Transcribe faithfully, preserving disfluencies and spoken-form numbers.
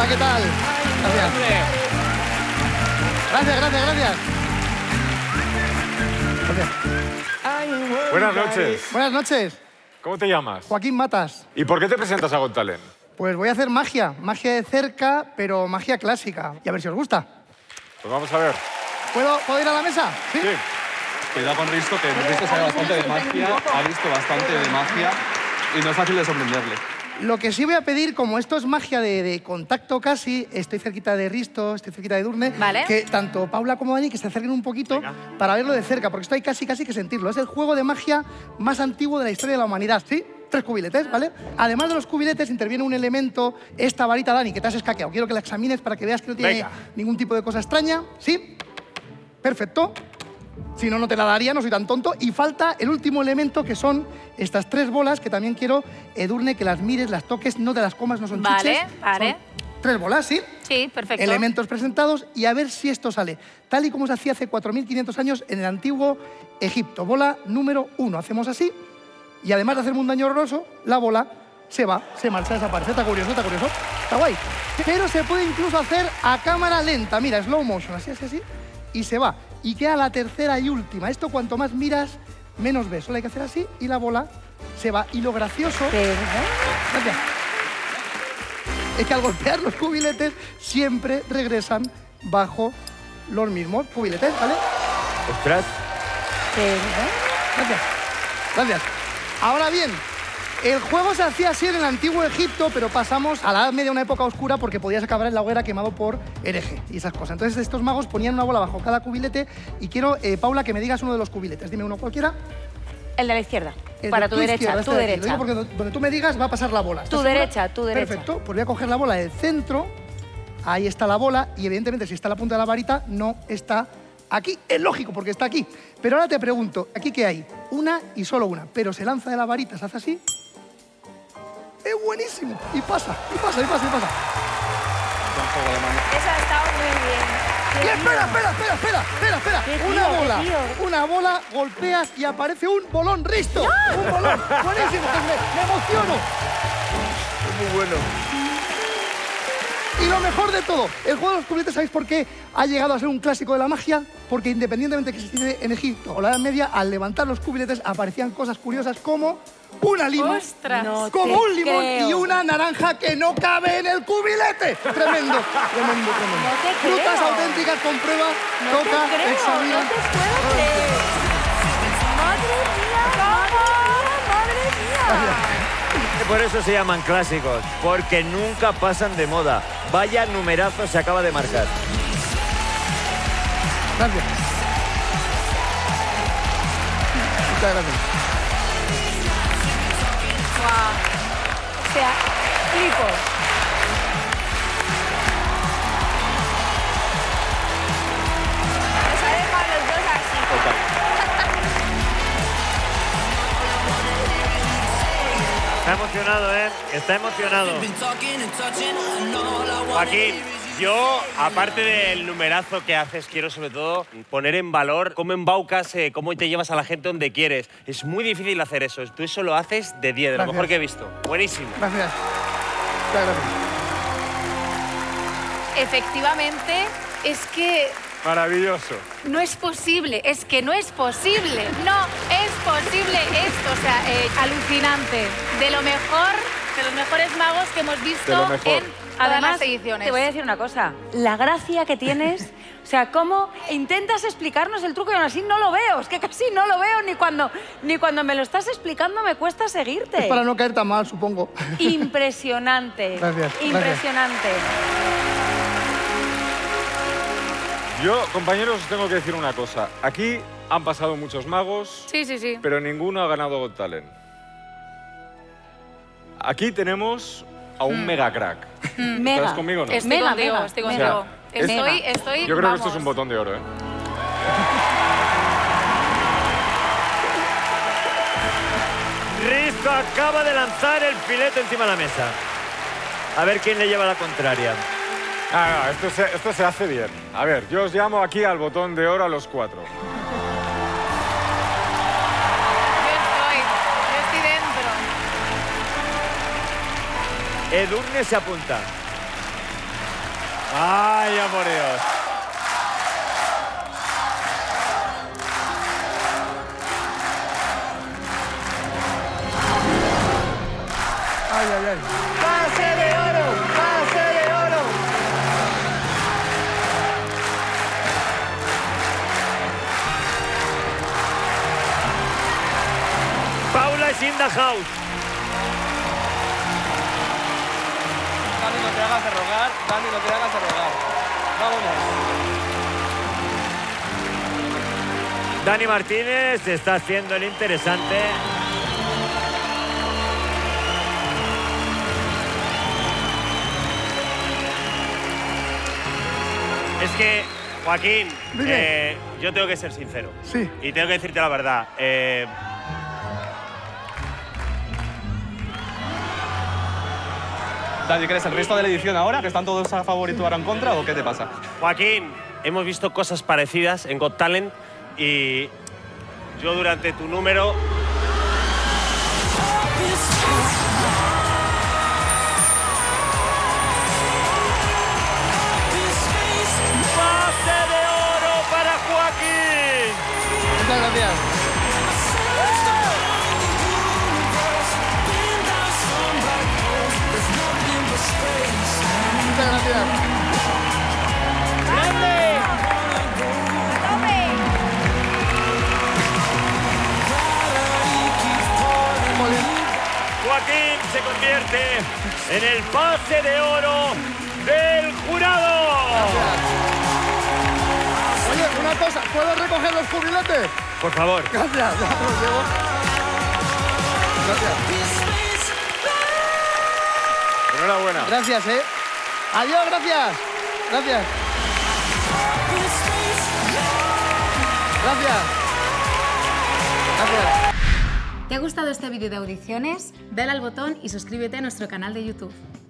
¿qué tal? Gracias. Gracias, gracias, gracias. Gracias. Buenas noches. Buenas noches. ¿Cómo te llamas? Joaquín Matas. ¿Y por qué te presentas a Got Talent? Pues voy a hacer magia, magia de cerca, pero magia clásica. Y a ver si os gusta. Pues vamos a ver. ¿Puedo, ¿puedo ir a la mesa? Sí. Sí. Cuidado con Risto, que Risto sabe bastante de magia, ha visto bastante de magia y no es fácil de sorprenderle. Lo que sí voy a pedir, como esto es magia de, de contacto casi, estoy cerquita de Risto, estoy cerquita de Edurne, Vale. que tanto Paula como Dani que se acerquen un poquito Venga. para verlo de cerca, porque esto hay casi casi que sentirlo. Es el juego de magia más antiguo de la historia de la humanidad, ¿sí? Tres cubiletes, ¿vale? Además de los cubiletes interviene un elemento, esta varita, Dani, que te has escaqueado. Quiero que la examines para que veas que no tiene Venga. ningún tipo de cosa extraña, ¿sí? Perfecto. Si no, no te la daría, no soy tan tonto. Y falta el último elemento, que son estas tres bolas, que también quiero, Edurne, que las mires, las toques, no te las comas, no son vale, chuches. Vale, son tres bolas, ¿sí? Sí, perfecto. Elementos presentados y a ver si esto sale. Tal y como se hacía hace cuatro mil quinientos años en el antiguo Egipto. Bola número uno. Hacemos así y además de hacerme un daño horroroso, la bola se va, se marcha, desaparece. Está curioso, está curioso. Está guay. Pero se puede incluso hacer a cámara lenta. Mira, slow motion, así, así, así. Y se va. Y queda la tercera y última. Esto cuanto más miras, menos ves. Solo hay que hacer así y la bola se va. Y lo gracioso... Gracias. Es que al golpear los cubiletes siempre regresan bajo los mismos cubiletes, ¿vale? Ostras. Gracias. Gracias. Ahora bien, el juego se hacía así en el antiguo Egipto, pero pasamos a la Edad Media, una época oscura, porque podías acabar en la hoguera quemado por hereje y esas cosas. Entonces estos magos ponían una bola bajo cada cubilete y quiero, eh, Paula, que me digas uno de los cubiletes. Dime uno cualquiera. El de la izquierda. El Para de tu, derecha, izquierda, tu este de aquí. derecha. Lo digo porque donde tú me digas va a pasar la bola. Tu segura? derecha, tu derecha. Perfecto, pues voy a coger la bola del centro. Ahí está la bola y evidentemente si está la punta de la varita no está aquí. Es lógico porque está aquí. Pero ahora te pregunto, ¿aquí qué hay? Una y solo una. Pero se lanza de la varita, se hace así. Es buenísimo. Y pasa, y pasa, y pasa, y pasa. Eso ha estado muy bien. Y espera, espera, espera, espera, espera, espera. Qué Una tío, bola, qué tío. una bola, golpeas y aparece un bolón Risto. Un bolón. Buenísimo, pues me, me emociono. Muy bueno. Y lo mejor de todo, el juego de los cubiletes, ¿sabéis por qué ha llegado a ser un clásico de la magia? Porque independientemente de que existiese en Egipto o la Edad Media, al levantar los cubiletes aparecían cosas curiosas como una lima, ¡Ostras! no como un limón creo. y una naranja que no cabe en el cubilete. Tremendo, tremendo, tremendo. No te creo. Frutas auténticas, comprueba, No toca, te creo, examina. no te puedo creer. ¡Madre mía, madre mía, madre mía! Por eso se llaman clásicos, porque nunca pasan de moda. Vaya numerazo se acaba de marcar. Gracias. Muchas gracias. Wow. O sea, flipo. Nos ha dejado los dos así. Está emocionado, ¿eh? Está emocionado. Joaquín, yo, aparte del numerazo que haces, quiero sobre todo poner en valor cómo embaucas, eh, cómo te llevas a la gente donde quieres. Es muy difícil hacer eso. Tú eso lo haces de diez, de lo Gracias. mejor que he visto. Buenísimo. Gracias. Muchas gracias. Efectivamente, es que Maravilloso. no es posible, es que no es posible, no es posible esto, o sea, eh, alucinante. De lo mejor, de los mejores magos que hemos De visto lo mejor. en todas Además, las ediciones. te voy a decir una cosa. La gracia que tienes, o sea, cómo intentas explicarnos el truco y aún así no lo veo. Es que casi no lo veo ni cuando, ni cuando me lo estás explicando me cuesta seguirte. Es para no caer tan mal, supongo. Impresionante. Gracias, Impresionante. Yo, compañeros, os tengo que decir una cosa. Aquí han pasado muchos magos, Sí, sí, sí. pero ninguno ha ganado Got Talent. Aquí tenemos a un mega crack. Mega. ¿Estás conmigo o no? Estoy Mega, contigo, mega, estoy O sea, contigo. es- Estoy, estoy, Yo creo vamos. que esto es un botón de oro, ¿eh? Risto acaba de lanzar el filete encima de la mesa. A ver quién le lleva la contraria. Ah, no, esto se, esto se hace bien. A ver, yo os llamo aquí al botón de oro a los cuatro. Yo estoy, yo estoy dentro. Edurne se apunta. Vaya por Dios. Ay, ay, ay. ¡Pase de oro! ¡Pase de oro! Paula is in the house. Dani, no te hagas de rogar. Dani, no te hagas de rogar. Vámonos. Dani Martínez está haciendo el interesante. Es que, Joaquín, Dime. eh, yo tengo que ser sincero. Sí. Y tengo que decirte la verdad. Eh, Dani, ¿crees el resto de la edición ahora? ¿Que están todos a favor y tú ahora en contra? ¿O qué te pasa? Joaquín, hemos visto cosas parecidas en Got Talent y yo durante tu número... ¡Pase de oro para Joaquín! Muchas gracias. Muchas gracias. ¡Grande! ¡Tome! Joaquín se convierte en el pase de oro del jurado. Oye, una cosa, ¿puedo recoger los jubiletes? Por favor. Gracias, ya los llevo. Gracias. Enhorabuena. Gracias, ¿eh? Adiós, gracias. Gracias. Gracias. Gracias. ¿Te ha gustado este vídeo de audiciones? Dale al botón y suscríbete a nuestro canal de YouTube.